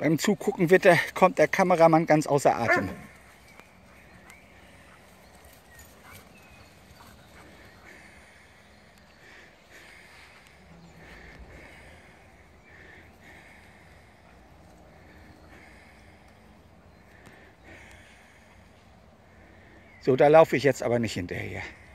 Beim Zugucken kommt der Kameramann ganz außer Atem. So, da laufe ich jetzt aber nicht hinterher.